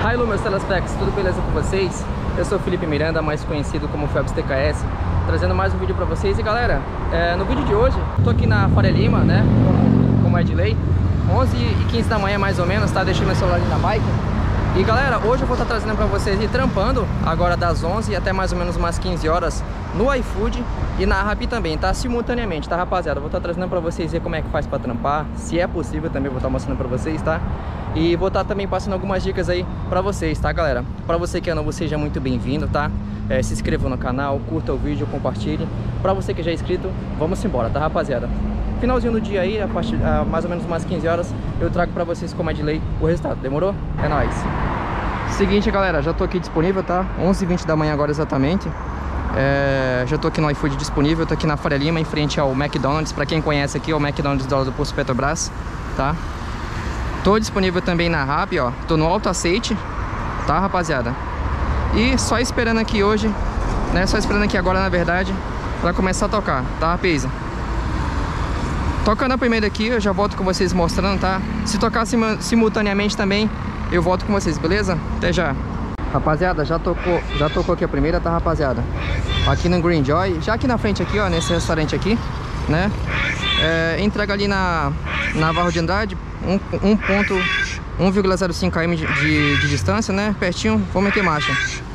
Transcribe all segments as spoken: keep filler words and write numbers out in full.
Hello, meus telespectadores, tudo beleza com vocês? Eu sou o Felipe Miranda, mais conhecido como Phelps T K S, trazendo mais um vídeo pra vocês. E galera, é, no vídeo de hoje, tô aqui na Faria Lima, né, como, como é de lei, onze e quinze da manhã mais ou menos, tá? Deixei meu celular ali na bike. E galera, hoje eu vou estar trazendo pra vocês ir trampando, agora das onze até mais ou menos umas quinze horas, no iFood e na Rappi também, tá? Simultaneamente, tá, rapaziada? Eu vou estar trazendo pra vocês ver como é que faz pra trampar, se é possível também, vou estar mostrando pra vocês, tá? E vou estar também passando algumas dicas aí pra vocês, tá, galera? Pra você que é novo, seja muito bem-vindo, tá? É, se inscreva no canal, curta o vídeo, compartilhe. Pra você que já é inscrito, vamos embora, tá, rapaziada? Finalzinho do dia aí, a partir a mais ou menos umas quinze horas, eu trago pra vocês, como é de lei, o resultado. Demorou? É nóis! Seguinte, galera, já tô aqui disponível, tá? onze e vinte da manhã agora exatamente. É, já tô aqui no iFood disponível, tô aqui na Faria Lima, em frente ao McDonald's. Pra quem conhece aqui, é o McDonald's do Posto Petrobras, tá? Tô disponível também na Rappi, ó. Tô no Alto Aceite, tá, rapaziada? E só esperando aqui hoje, né? Só esperando aqui agora, na verdade, pra começar a tocar, tá, rapaz? Tocando a primeira aqui, eu já volto com vocês mostrando, tá? Se tocar sim, simultaneamente também, eu volto com vocês, beleza? Até já. Rapaziada, já tocou, já tocou aqui a primeira, tá, rapaziada? Aqui no Green Joy, já aqui na frente aqui, ó, nesse restaurante aqui, né? É, entrega ali na, na Varro de Andrade, um vírgula zero cinco quilômetros de, de, de distância, né? Pertinho, vou meter marcha.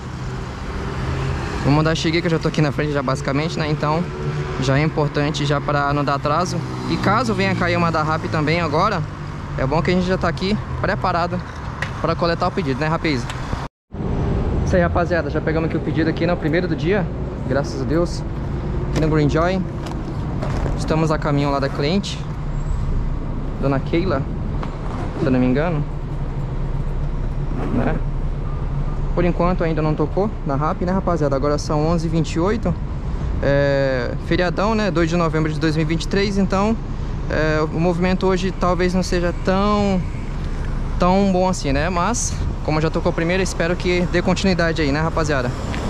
Vou mandar cheguei, que eu já tô aqui na frente já basicamente, né? Então, já é importante já para não dar atraso. E caso venha cair uma da Rappi também agora, é bom que a gente já tá aqui preparado para coletar o pedido, né, rapaz? Isso aí, rapaziada, já pegamos aqui o pedido aqui no primeiro do dia, graças a Deus, aqui no Green Joy. Estamos a caminho lá da cliente, Dona Keila, se eu não me engano, né? Por enquanto ainda não tocou na Rappi, né, rapaziada? Agora são onze e vinte e oito, é, feriadão, né, dois de novembro de dois mil e vinte e três. Então é, o movimento hoje talvez não seja tão tão bom assim, né? Mas como já tocou primeiro, espero que dê continuidade aí, né, rapaziada?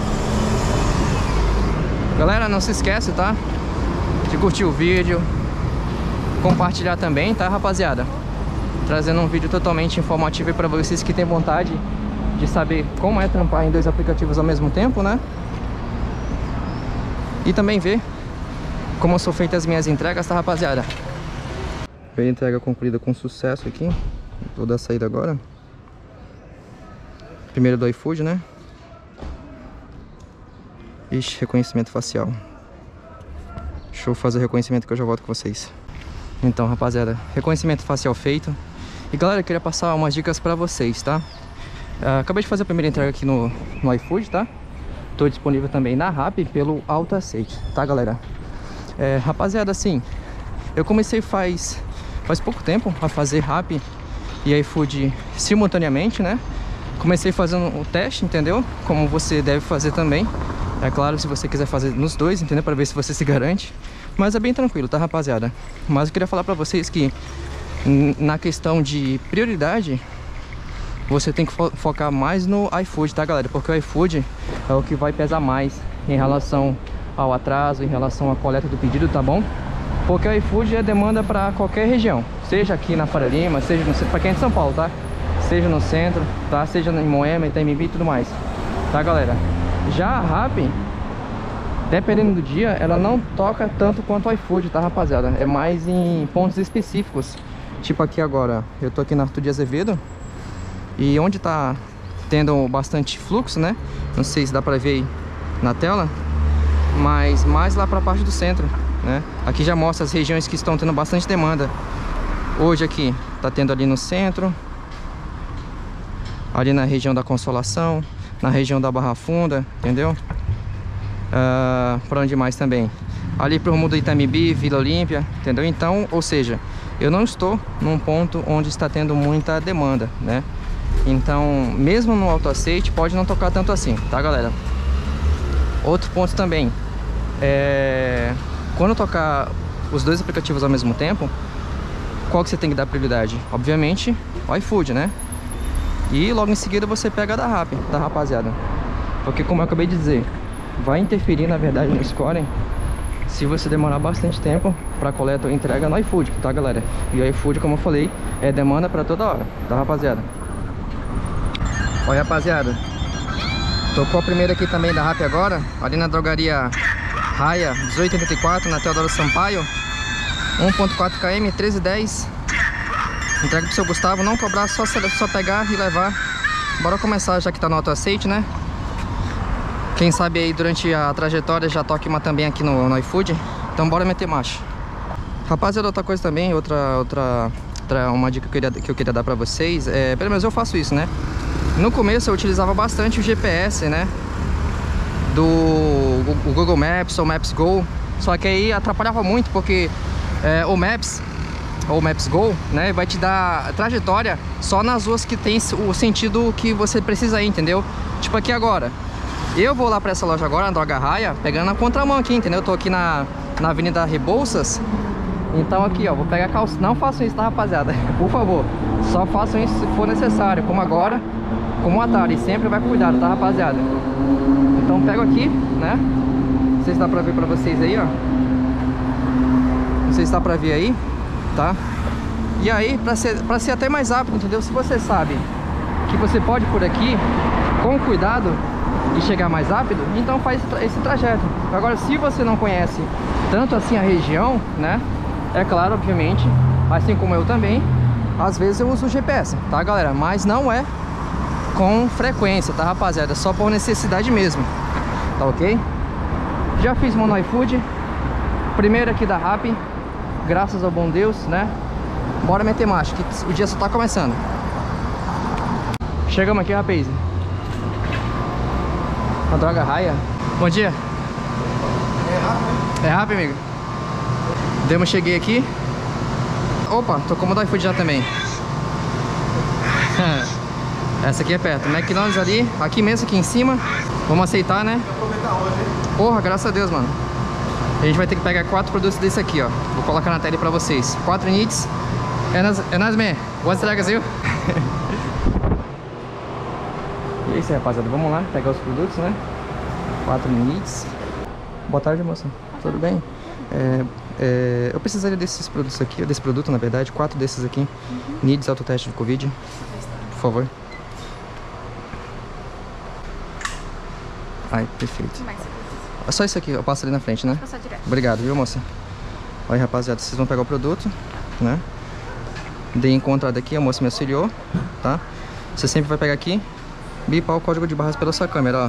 Galera, não se esquece, tá? De curtir o vídeo, compartilhar também, tá, rapaziada? Trazendo um vídeo totalmente informativo para vocês que têm vontade de saber como é trampar em dois aplicativos ao mesmo tempo, né? E também ver como são feitas as minhas entregas, tá, rapaziada? Bem, entrega concluída com sucesso aqui. Vou dar a saída agora. Primeiro do iFood, né? Ixi, reconhecimento facial. Deixa eu fazer o reconhecimento que eu já volto com vocês. Então, rapaziada, reconhecimento facial feito. E galera, eu queria passar umas dicas pra vocês, tá? Uh, acabei de fazer a primeira entrega aqui no, no iFood, tá? Tô disponível também na Rappi pelo Alto Aceite, tá, galera? É, rapaziada, assim, eu comecei faz, faz pouco tempo a fazer Rappi e iFood simultaneamente, né? Comecei fazendo o teste, entendeu? Como você deve fazer também. É claro, se você quiser fazer nos dois, entendeu? Para ver se você se garante. Mas é bem tranquilo, tá, rapaziada? Mas eu queria falar pra vocês que na questão de prioridade, você tem que fo focar mais no iFood, tá, galera? Porque o iFood é o que vai pesar mais em relação ao atraso, em relação à coleta do pedido, tá bom? Porque o iFood é demanda para qualquer região, seja aqui na Faria Lima, seja no centro, para quem é de São Paulo, tá? Seja no centro, tá? Seja em Moema, Itaimbi e tudo mais, tá, galera? Já a Rappi, dependendo do dia, ela não toca tanto quanto o iFood, tá, rapaziada? É mais em pontos específicos. Tipo aqui agora, eu tô aqui na Arthur de Azevedo, e onde tá tendo bastante fluxo, né? Não sei se dá pra ver aí na tela, mas mais lá pra parte do centro, né? Aqui já mostra as regiões que estão tendo bastante demanda. Hoje aqui tá tendo ali no centro, ali na região da Consolação, na região da Barra Funda, entendeu? Uh, para onde mais também? Ali pro rumo do Itaimbi, Vila Olímpia, entendeu? Então, ou seja, eu não estou num ponto onde está tendo muita demanda, né? Então, mesmo no Alto Aceite, pode não tocar tanto assim, tá, galera? Outro ponto também, é... quando tocar os dois aplicativos ao mesmo tempo, qual que você tem que dar prioridade? Obviamente, o iFood, né? E logo em seguida você pega a da Rappi, tá, rapaziada? Porque como eu acabei de dizer, vai interferir na verdade no scoring se você demorar bastante tempo para coleta ou entrega no iFood, tá, galera? E o iFood, como eu falei, é demanda para toda hora, tá, rapaziada? Olha, rapaziada, tocou a primeira aqui também da Rappi agora, ali na drogaria Raia, dezoito oitenta e quatro, na Teodoro Sampaio, um ponto quatro quilômetros, treze e dez. Entrega pro seu Gustavo, não cobrar, só, só pegar e levar. Bora começar, já que tá no autoaceite, né? Quem sabe aí durante a trajetória já toque uma também aqui no, no iFood. Então bora meter marcha. Rapaziada, outra coisa também, outra, outra, outra uma dica que eu, queria, que eu queria dar pra vocês, é, pelo menos eu faço isso, né? No começo eu utilizava bastante o G P S, né? Do o Google Maps ou Maps Go. Só que aí atrapalhava muito, porque é, o Maps ou Maps Go, né, vai te dar trajetória só nas ruas que tem o sentido que você precisa ir, entendeu? Tipo aqui agora, eu vou lá pra essa loja agora, na Droga Raia, pegando a contramão aqui, entendeu? Eu tô aqui na, na Avenida Rebouças. Então aqui, ó, vou pegar calça. Não façam isso, tá, rapaziada? Por favor, só façam isso se for necessário, como agora, como à tarde. Sempre vai cuidado, tá, rapaziada? Então pego aqui, né? Não sei se dá pra ver pra vocês aí, ó. Não sei se dá pra ver aí, tá? E aí, pra ser, pra ser até mais rápido, entendeu? Se você sabe que você pode ir por aqui, com cuidado, e chegar mais rápido, então faz esse trajeto. Agora, se você não conhece tanto assim a região, né? É claro, obviamente, assim como eu também, às vezes eu uso o G P S, tá, galera? Mas não é com frequência, tá, rapaziada? Só por necessidade mesmo, tá ok? Já fiz meu no iFood, primeiro aqui da Rappi, graças ao bom Deus, né? Bora meter marcha, que o dia só tá começando. Chegamos aqui, rapaz. A Droga Raia. Bom dia. É rápido, É rápido, amigo? Demo, cheguei aqui. Opa, tô com o iFood já também. Essa aqui é perto. McDonald's ali, aqui mesmo, aqui em cima. Vamos aceitar, né? Vou aproveitar hoje, hein? Porra, graças a Deus, mano. A gente vai ter que pegar quatro produtos desse aqui, ó. Vou colocar na tela pra vocês. Quatro needs. É nas, é nas man. Boas entregas, viu? E é isso aí, rapaziada. Vamos lá pegar os produtos, né? Quatro needs. Boa tarde, moça. Tudo bem? É, é, eu precisaria desses produtos aqui, desse produto, na verdade. Quatro desses aqui. Uhum. Needs, autoteste de Covid. Por favor. Ai, perfeito. É só isso aqui, eu passo ali na frente, né? Passar direto. Obrigado, viu, moça? Olha, rapaziada, vocês vão pegar o produto, né? Dei encontrada aqui, a moça me auxiliou, tá? Você sempre vai pegar aqui, bipar o código de barras pela sua câmera, ó.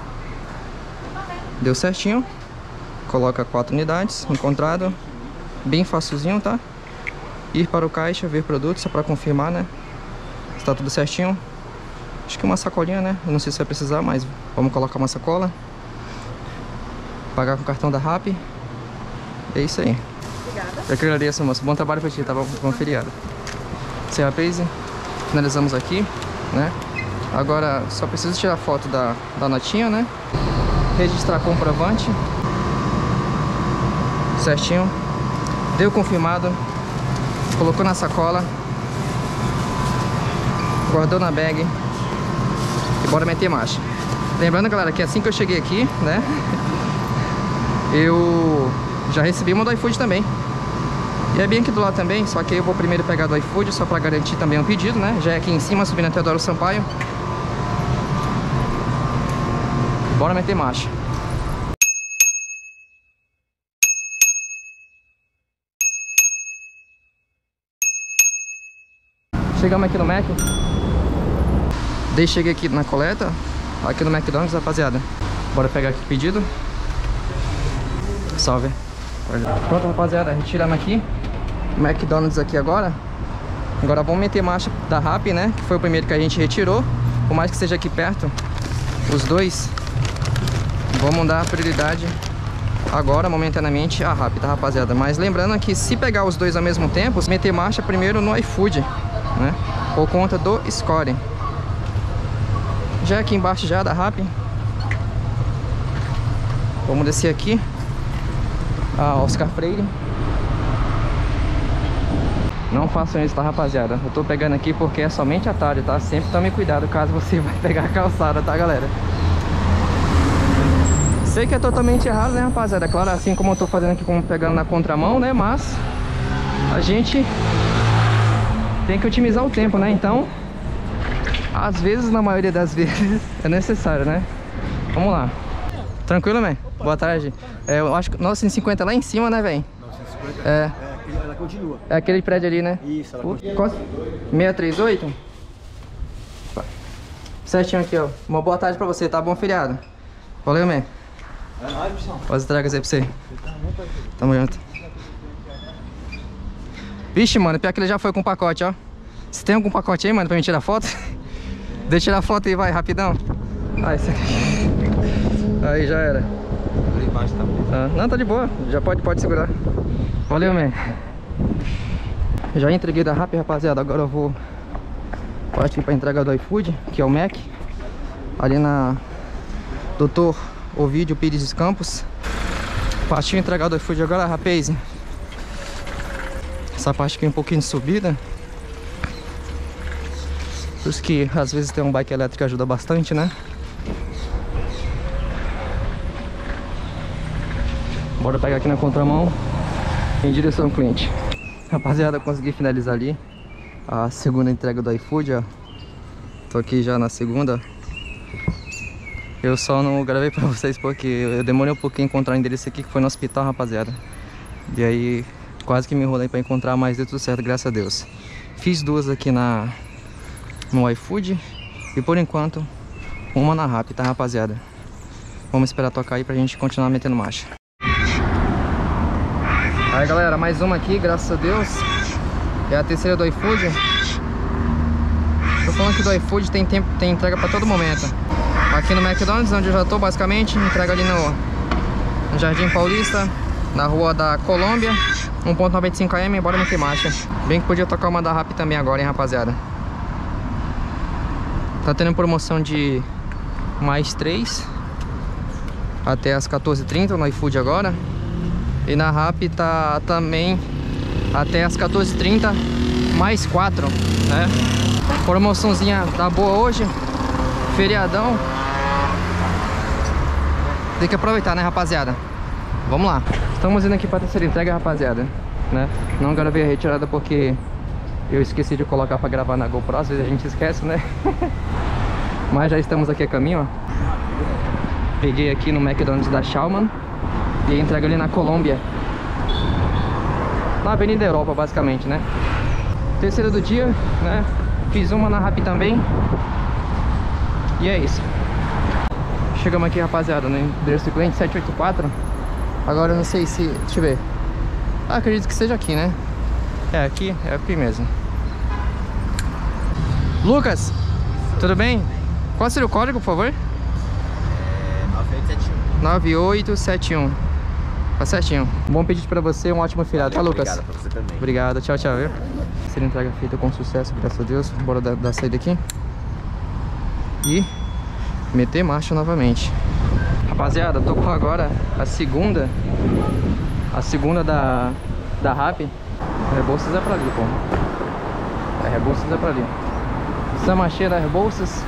Deu certinho. Coloca quatro unidades, encontrado. Bem facilzinho, tá? Ir para o caixa, ver produto, só pra confirmar, né? Se tá tudo certinho. Acho que uma sacolinha, né? Eu não sei se vai precisar, mas vamos colocar uma sacola. Pagar com o cartão da Rappi. É isso aí. Obrigada. Eu que agradeço, moço. Bom trabalho pra ti, tá bom? Bom feriado. Sem rapaz, finalizamos aqui, né? Agora só preciso tirar foto da, da notinha, né? Registrar comprovante. Certinho. Deu confirmado. Colocou na sacola. Guardou na bag. E bora meter marcha. Lembrando, galera, que assim que eu cheguei aqui, né? Eu já recebi uma do iFood também. E é bem aqui do lado também, só que eu vou primeiro pegar do iFood, só pra garantir também um pedido, né? Já é aqui em cima, subindo até Teodoro Sampaio. Bora meter marcha. Chegamos aqui no Mac. Daí cheguei aqui na coleta, aqui no McDonald's, rapaziada. Bora pegar aqui o pedido. Salve. Pronto, rapaziada, retiramos aqui o McDonald's aqui agora. Agora vamos meter marcha da Rappi, né? Que foi o primeiro que a gente retirou. Por mais que seja aqui perto, os dois, vamos dar prioridade agora, momentaneamente, a Rappi, tá, rapaziada? Mas lembrando que se pegar os dois ao mesmo tempo, meter marcha primeiro no iFood, né? Por conta do score. Já aqui embaixo já da Rappi. Vamos descer aqui. Ah, Oscar Freire. Não façam isso, tá, rapaziada? Eu tô pegando aqui porque é somente à tarde, tá? Sempre tome cuidado caso você vai pegar a calçada, tá, galera? Sei que é totalmente errado, né, rapaziada? Claro, assim como eu tô fazendo aqui, como pegando na contramão, né? Mas a gente tem que otimizar o tempo, né? Então, Às vezes, na maioria das vezes, é necessário, né? Vamos lá. Tranquilo, man? Boa tarde. É, eu acho que novecentos e cinquenta lá em cima, né, velho? novecentos e cinquenta? É. É, aquele- ela continua. É aquele prédio ali, né? Isso, ela O- continua. qual- seiscentos e trinta e oito? Certinho aqui, ó. Uma boa tarde pra você, tá? Bom feriado. Valeu, man. É nóis, pessoal. Olha as entregas aí pra você. Tamo junto. Vixe, mano, pior que ele já foi com o pacote, ó. Você tem algum pacote aí, mano, pra me tirar foto? Deixa eu tirar a foto aí, vai, rapidão. Ah, esse aqui. Aí, já era. Ali embaixo tá preso. Ah, não, tá de boa. Já pode, pode segurar. Valeu, man. Já entreguei da Rappi, rapaziada. Agora eu vou partir pra entrega do iFood, que é o Mac. Ali na doutor Ovidio Pires Campos. Partiu entregar do iFood agora, rapaz. Essa parte aqui é um pouquinho de subida. Por isso que às vezes ter um bike elétrico ajuda bastante, né? Bora pegar aqui na contramão em direção ao cliente. Rapaziada, consegui finalizar ali a segunda entrega do iFood, ó. Tô aqui já na segunda. Eu só não gravei pra vocês porque eu demorei um pouquinho a encontrar o endereço aqui, que foi no hospital, rapaziada. E aí quase que me enrolei pra encontrar, mas deu tudo certo, graças a Deus. Fiz duas aqui na no iFood e por enquanto uma na Rappi, tá, rapaziada? Vamos esperar tocar aí pra gente continuar metendo marcha. Aí, galera, mais uma aqui, graças a Deus. É a terceira do iFood. Tô falando que do iFood tem tempo, tem entrega pra todo momento. Aqui no McDonald's, onde eu já tô, basicamente, entrega ali no, no Jardim Paulista, na rua da Colômbia, um ponto noventa e cinco km, bora meter marcha. Bem que podia tocar uma da Rappi também agora, hein, rapaziada. Tá tendo promoção de mais três até as quatorze e trinta no iFood agora. E na Rappi tá também até as quatorze e trinta mais quatro, né? Promoçãozinha tá boa hoje. Feriadão. Tem que aproveitar, né, rapaziada? Vamos lá. Estamos indo aqui pra terceira entrega, rapaziada, né? Não gravei a retirada porque eu esqueci de colocar pra gravar na GoPro. Às vezes a gente esquece, né? Mas já estamos aqui a caminho, ó. Peguei aqui no McDonald's da Schaumann e entrega ali na Colômbia, na Avenida Europa, basicamente, né? Terceira do dia, né? Fiz uma na Rappi também. E é isso. Chegamos aqui, rapaziada, no endereço do cliente sete oito quatro. Agora eu não sei se... deixa eu ver. Ah, acredito que seja aqui, né? É aqui, é aqui mesmo. Lucas, tudo bem? Qual seria o código, por favor? É nove oito sete um. nove oito sete um. Tá certinho. Bom pedido pra você, um ótimo feriado, tá, Lucas? Obrigado pra você também. Obrigado, tchau, tchau, viu? Ser entrega feita com sucesso, graças a Deus. Bora dar, dar saída aqui e meter marcha novamente. Rapaziada, tô com agora a segunda A segunda da, da Rappi. Rebouças é pra ali, pô. É, Rebouças é pra ali. Samacheira Rebouças.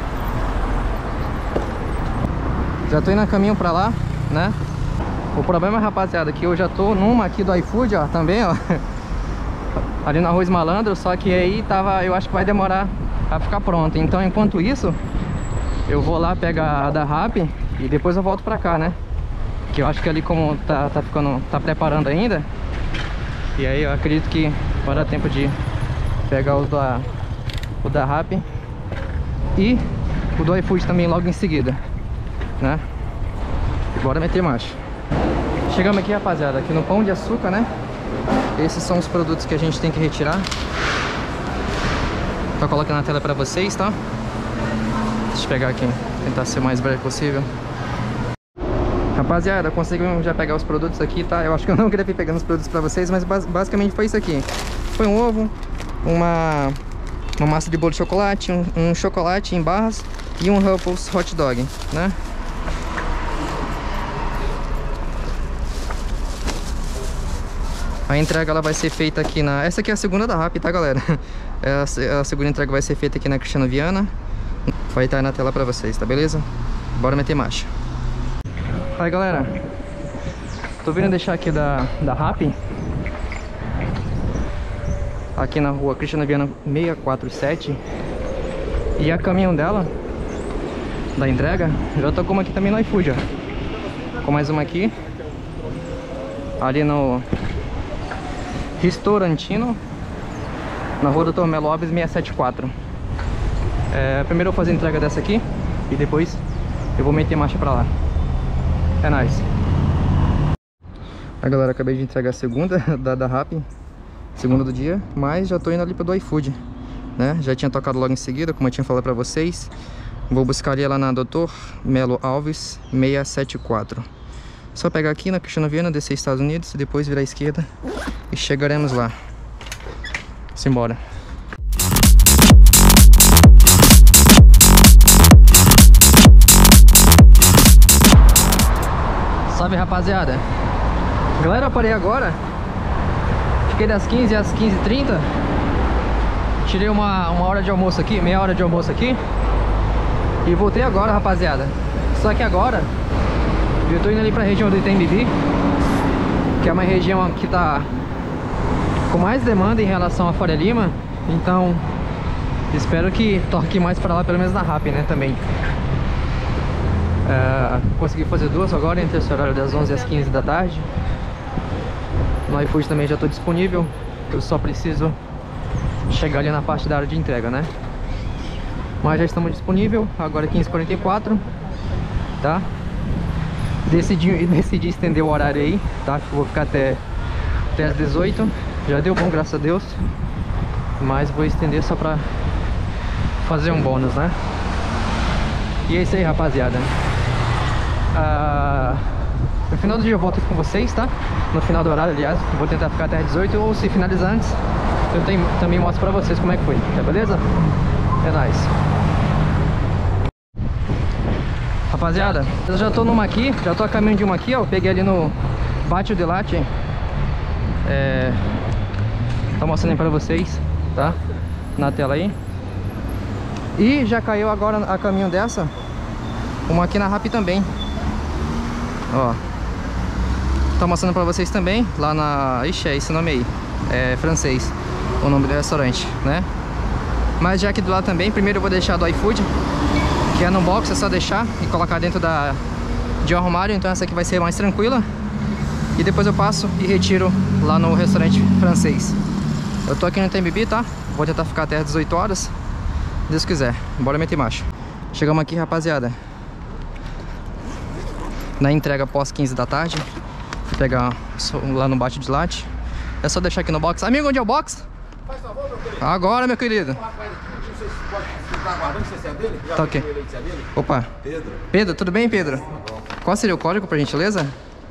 Já tô indo a caminho pra lá, né? O problema, rapaziada, é que eu já tô numa aqui do iFood, ó, também, ó. Ali no Arroz Malandro, só que aí tava, eu acho que vai demorar a ficar pronto. Então, enquanto isso, eu vou lá pegar a da Rappi e depois eu volto pra cá, né? Que eu acho que ali como tá, tá ficando, tá preparando ainda. E aí eu acredito que vai dar tempo de pegar o da, o da Rappi e o do iFood também logo em seguida, né? Bora meter marcha. Chegamos aqui, rapaziada, aqui no Pão de Açúcar, né? Esses são os produtos que a gente tem que retirar. Tô colocando na tela pra vocês, tá? Deixa eu pegar aqui, tentar ser o mais breve possível. Rapaziada, conseguimos já pegar os produtos aqui, tá? Eu acho que eu não gravei pegando os produtos pra vocês, mas basicamente foi isso aqui. Foi um ovo, uma, uma massa de bolo de chocolate, um, um chocolate em barras e um Ruffles hot dog, né? A entrega ela vai ser feita aqui na... Essa aqui é a segunda da Rappi, tá, galera? A, a segunda entrega vai ser feita aqui na Cristiano Viana. Vai estar aí na tela pra vocês, tá beleza? Bora meter marcha. Aí, galera, tô vindo deixar aqui da, da Rappi aqui na rua Cristiano Viana seiscentos e quarenta e sete. E a caminhão dela, da entrega, já tô com uma aqui também no iFood, ó. Com mais uma aqui. Ali no Restaurantino, na rua doutor Melo Alves seiscentos e setenta e quatro. É, primeiro eu vou fazer a entrega dessa aqui e depois eu vou meter marcha pra lá. É nóis. Aí galera, acabei de entregar a segunda da, da Rappi, segunda do dia, mas já tô indo ali pro do iFood, né? Já tinha tocado logo em seguida, como eu tinha falado pra vocês. Vou buscar ali lá na doutor Melo Alves seiscentos e setenta e quatro. Só pegar aqui na Cristiano Viana, descer Estados Unidos e depois virar à esquerda e chegaremos lá. Simbora. Salve rapaziada. Galera, eu parei agora. Fiquei das quinze às quinze e trinta. Tirei uma, uma hora de almoço aqui, meia hora de almoço aqui. E voltei agora, rapaziada. Só que agora eu tô indo ali pra região do Itembibi, que é uma região que tá com mais demanda em relação à Faria Lima. Então espero que toque mais pra lá, pelo menos na Rappi, né, também. É, consegui fazer duas agora entre esse horário das onze às quinze da tarde. No iFood também já tô disponível. Eu só preciso chegar ali na parte da área de entrega, né? Mas já estamos disponível. Agora é quinze e quarenta e quatro, tá? Decidi, decidi estender o horário aí, tá? Vou ficar até, até as dezoito. Já deu bom, graças a Deus. Mas vou estender só pra fazer um bônus, né? E é isso aí, rapaziada. Ah, no final do dia eu volto com vocês, tá? No final do horário, aliás. Vou tentar ficar até as dezoito. Ou se finalizar antes, eu tenho, também mostro pra vocês como é que foi, tá beleza? É nóis. Rapaziada, eu já tô numa aqui, já tô a caminho de uma aqui, ó. Peguei ali no Pátio de Latte. É... Tô mostrando aí pra vocês, tá? Na tela aí. E já caiu agora a caminho dessa uma aqui na Rappi também. Ó, tô mostrando pra vocês também. Lá na... Ixi, é esse nome aí, é francês o nome do restaurante, né? Mas já aqui do lado também, primeiro eu vou deixar do iFood, que é no box, é só deixar e colocar dentro da, de um armário. Então essa aqui vai ser mais tranquila. E depois eu passo e retiro lá no restaurante francês. Eu tô aqui no Itembibi, tá? Vou tentar ficar até as dezoito horas, se Deus quiser. Bora meter marcha. Chegamos aqui, rapaziada, na entrega pós quinze da tarde. Fui pegar lá no Bate de Latte. É só deixar aqui no box. Amigo, onde é o box? Faz favor, meu querido. Agora, meu querido. Rapaz, não sei se pode ficar aguardando se é dele. Já tá ok. Se é dele. Opa. Pedro. Pedro, tudo bem, Pedro? Qual seria o código, por gentileza?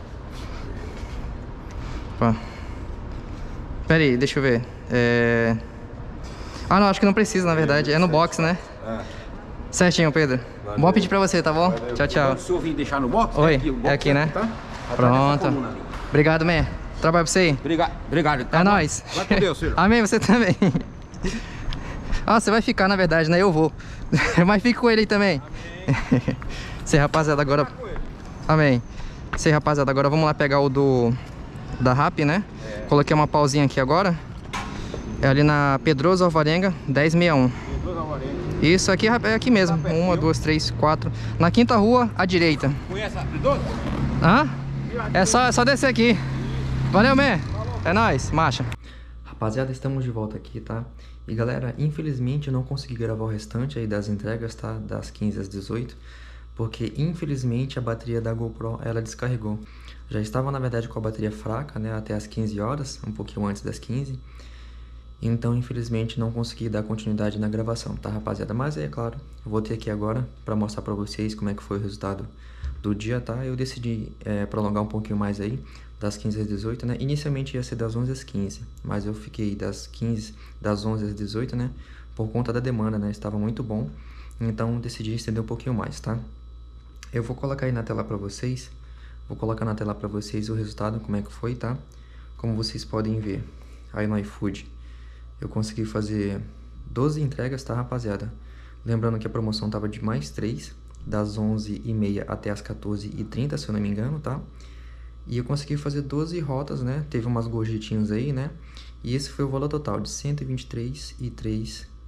Opa. Pera aí, deixa eu ver. É... Ah, não, acho que não precisa, na verdade. É no box, né? É. Certinho, Pedro. Valeu. Bom pedir pra você, tá bom? Valeu. Tchau, tchau. Quando o senhor vir deixar no box? Oi, é aqui, o box é aqui, né? Tá? Atrás Pronto. dessa coluna ali. Obrigado, man. Trabalho pra você aí. Obrigado. Obrigado. Tá É bom. nóis. Vai com Deus, filho. Amém, você também. Ah, você vai ficar, na verdade, né? Eu vou. Mas fique com ele aí também. Amém. Sei, rapaziada, agora... Amém. Sei, rapaziada, agora vamos lá pegar o do... Da Rappi, né? É. Coloquei uma pausinha aqui agora. É ali na Pedroso Alvarenga, dez sessenta e um. Pedroso Alvarenga. Isso, aqui é aqui mesmo. Tá Uma, duas, três, quatro. Na quinta rua, à direita. Conhece a Pedroso? Hã? É só, é só descer aqui. Valeu, man. É nóis, marcha. Rapaziada, estamos de volta aqui, tá? E galera, infelizmente eu não consegui gravar o restante aí das entregas, tá? Das quinze às dezoito. Porque infelizmente a bateria da GoPro, ela descarregou. Já estava na verdade com a bateria fraca, né? Até as quinze horas, um pouquinho antes das quinze. Então infelizmente não consegui dar continuidade na gravação, tá, rapaziada? Mas é claro, eu vou ter aqui agora pra mostrar pra vocês como é que foi o resultado do dia, tá? Eu decidi é, prolongar um pouquinho mais aí, das quinze às dezoito, né? Inicialmente ia ser das onze às quinze, mas eu fiquei das quinze, das onze às dezoito, né? Por conta da demanda, né? Estava muito bom, então decidi estender um pouquinho mais, tá? Eu vou colocar aí na tela pra vocês, vou colocar na tela pra vocês o resultado, como é que foi, tá? Como vocês podem ver, aí no iFood, eu consegui fazer doze entregas, tá, rapaziada? Lembrando que a promoção tava de mais três, das onze e meia até as quatorze e trinta, se eu não me engano, tá? E eu consegui fazer doze rotas, né? Teve umas gorjetinhas aí, né? E esse foi o valor total de cento e vinte e três reais e três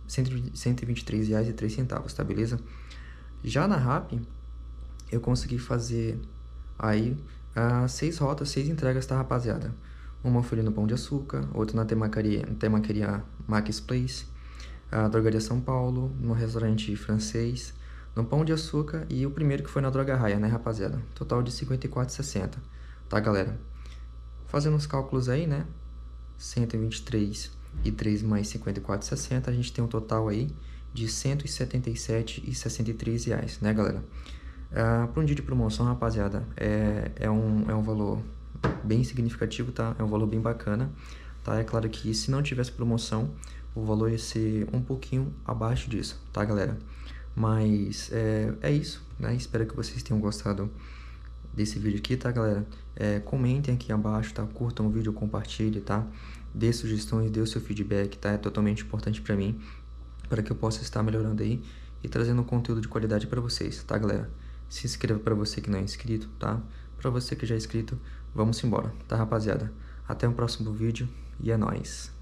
cento e vinte e três reais e três centavos, tá beleza? Já na Rappi, eu consegui fazer aí uh, seis rotas, seis entregas, tá, rapaziada? Uma foi ali no Pão de Açúcar, outra na Temaqueria, Temaqueria Max Place, a Drogaria São Paulo, no restaurante francês, no Pão de Açúcar e o primeiro que foi na Droga Raia, né, rapaziada? Total de cinquenta e quatro reais e sessenta centavos, tá, galera? Fazendo os cálculos aí, né? cento e vinte e três e três mais cinquenta e quatro reais e sessenta centavos, a gente tem um total aí de cento e setenta e sete reais e sessenta e três centavos, né, galera? Uh, para um dia de promoção, rapaziada, é, é, um, é um valor bem significativo, tá? É um valor bem bacana, tá? É claro que se não tivesse promoção, o valor ia ser um pouquinho abaixo disso, tá, galera? Mas é, é isso, né? Espero que vocês tenham gostado desse vídeo aqui, tá, galera? É, comentem aqui abaixo, tá? Curtam o vídeo, compartilhem, tá? Dê sugestões, dê o seu feedback, tá? É totalmente importante pra mim, para que eu possa estar melhorando aí e trazendo um conteúdo de qualidade pra vocês, tá, galera? Se inscreva pra você que não é inscrito, tá? Pra você que já é inscrito, vamos embora, tá, rapaziada? Até o próximo vídeo e é nóis!